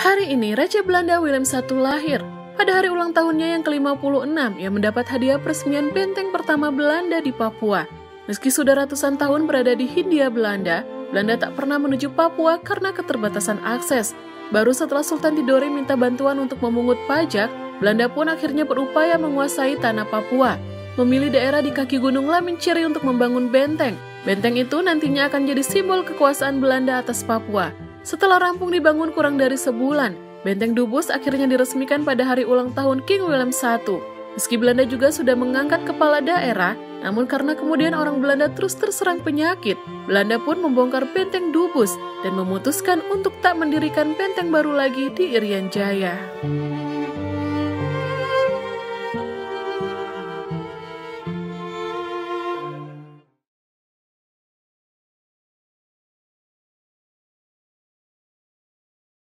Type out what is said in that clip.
Hari ini Raja Belanda Willem I lahir. Pada hari ulang tahunnya yang ke-56, ia mendapat hadiah peresmian benteng pertama Belanda di Papua. Meski sudah ratusan tahun berada di Hindia Belanda, Belanda tak pernah menuju Papua karena keterbatasan akses. Baru setelah Sultan Tidore minta bantuan untuk memungut pajak, Belanda pun akhirnya berupaya menguasai tanah Papua. Memilih daerah di kaki Gunung Laminciri untuk membangun benteng. Benteng itu nantinya akan jadi simbol kekuasaan Belanda atas Papua. Setelah rampung dibangun kurang dari sebulan, Benteng Dubus akhirnya diresmikan pada hari ulang tahun King Willem I. Meski Belanda juga sudah mengangkat kepala daerah, namun karena kemudian orang Belanda terus terserang penyakit, Belanda pun membongkar Benteng Dubus dan memutuskan untuk tak mendirikan benteng baru lagi di Irian Jaya.